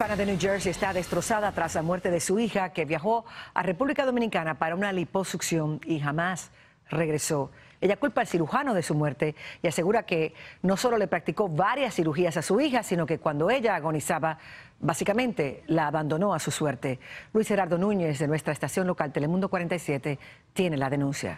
Hispana de New Jersey está destrozada tras la muerte de su hija, que viajó a República Dominicana para una liposucción y jamás regresó. Ella culpa al cirujano de su muerte y asegura que no solo le practicó varias cirugías a su hija, sino que cuando ella agonizaba, básicamente la abandonó a su suerte. Luis Gerardo Núñez, de nuestra estación local Telemundo 47, tiene la denuncia.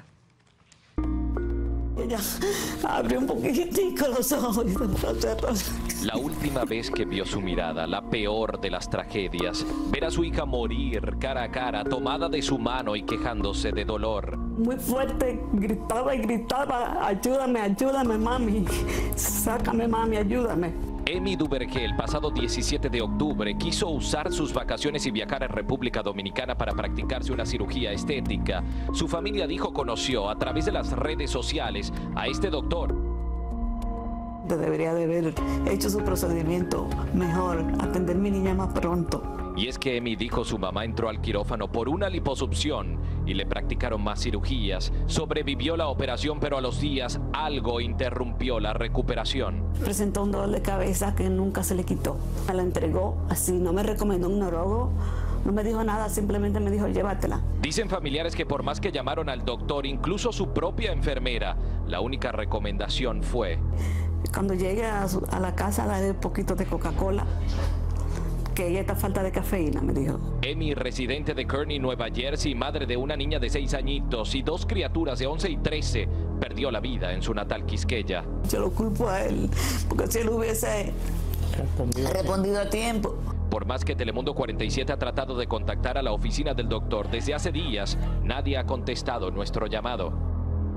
Ella abrió un poquitico los ojos y se cerró. La última vez que vio su mirada, la peor de las tragedias, ver a su hija morir cara a cara, tomada de su mano y quejándose de dolor. Muy fuerte, gritaba y gritaba: ayúdame, ayúdame, mami, sácame, mami, ayúdame. Emi Duvergé, el pasado 17 de octubre, quiso usar sus vacaciones y viajar a República Dominicana para practicarse una cirugía estética. Su familia dijo conoció a través de las redes sociales a este doctor. Debería de haber hecho su procedimiento mejor, atender a mi niña más pronto. Y es que Emi dijo su mamá entró al quirófano por una liposucción y le practicaron más cirugías. Sobrevivió la operación, pero a los días algo interrumpió la recuperación. Presentó un dolor de cabeza que nunca se le quitó. Me la entregó así, no me recomendó un neurólogo, no me dijo nada, simplemente me dijo llévatela. Dicen familiares que por más que llamaron al doctor, incluso su propia enfermera, la única recomendación fue: cuando llegue a la casa, dale un poquito de Coca-Cola, que ella está falta de cafeína, me dijo. Emi, residente de Kearney, Nueva Jersey, madre de una niña de 6 añitos y 2 criaturas de 11 y 13, perdió la vida en su natal Quisqueya. Yo lo culpo a él, porque si él hubiese respondido a tiempo. Por más que Telemundo 47 ha tratado de contactar a la oficina del doctor desde hace días, nadie ha contestado nuestro llamado.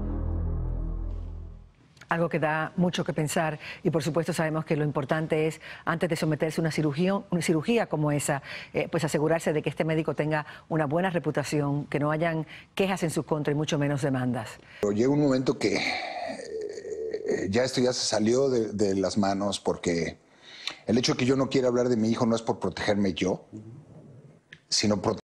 Algo que da mucho que pensar y por supuesto sabemos que lo importante es, antes de someterse a una cirugía como esa, pues asegurarse de que este médico tenga una buena reputación, que no hayan quejas en su contra y mucho menos demandas. Pero llega un momento que ya esto ya se salió de las manos, porque el hecho de que yo no quiera hablar de mi hijo no es por protegerme yo, sino por